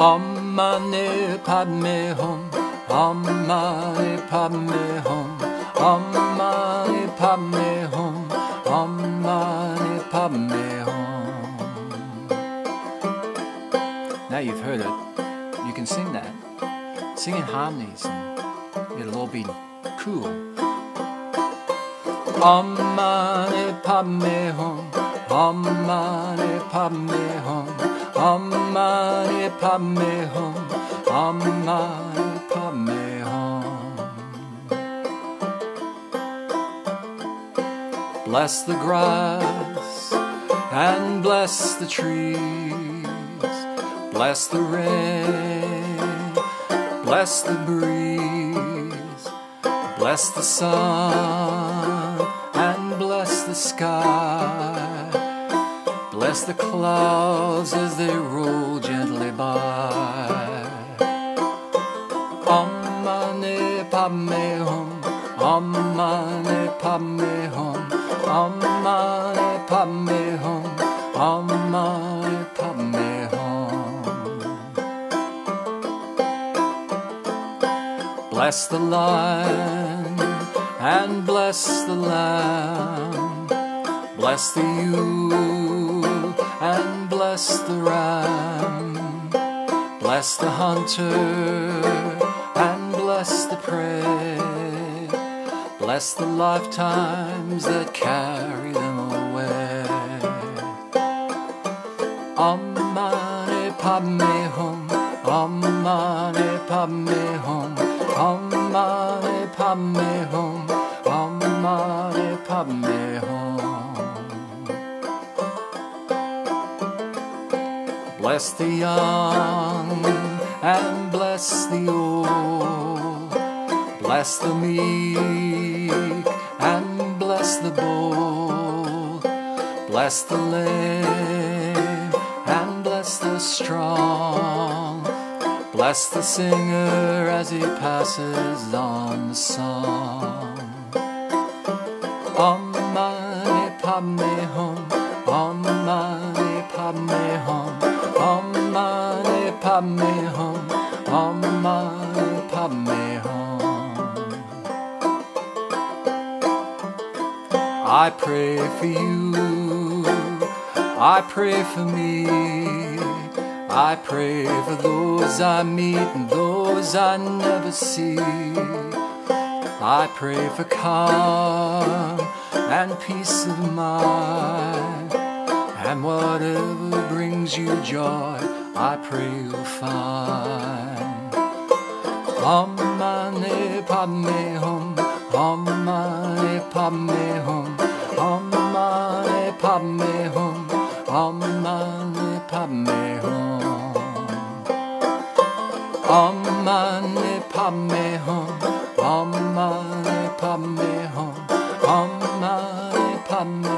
Om Mani Padme Hum, Om Mani Padme Hum, Om Mani Padme Hum, Om Mani Padme Hum. Now you've heard it, you can sing that. Sing in harmonies and it'll all be cool. Om Mani Padme Hum, Om Mani Padme Hum, Om Mani Padme Hum, Om Mani Padme Hum. Bless the grass and bless the trees, bless the rain, bless the breeze, bless the sun and bless the sky. Bless the clouds as they roll gently by. Om Mani Padme Hum, Om Mani Padme Hum, Om Mani Padme Hum, Om Mani Padme Hum. Bless the lion and bless the lamb, bless the ewe and bless the ram, bless the hunter and bless the prey, bless the lifetimes that carry them away. Om Mani Padme Hum, Om Mani Padme Hum, Om Mani Padme Hum, Om Mani Padme Hum. Bless the young and bless the old, bless the meek and bless the bold, bless the lame and bless the strong, bless the singer as he passes on the song. Om Mani Padme Hum, Om Mani Padme Hum, Om Mani Padme Hum, Om Mani Padme Hum. I pray for you, I pray for me, I pray for those I meet and those I never see. I pray for calm and peace of mind, and whatever brings you joy, I pray you'll find. Om Mani Padme Hum, Om Mani Padme Hum, Om Mani Padme Hum, Om Mani Padme Hum. Om Mani Padme Hum, Om Mani Padme Hum, Om Mani Padme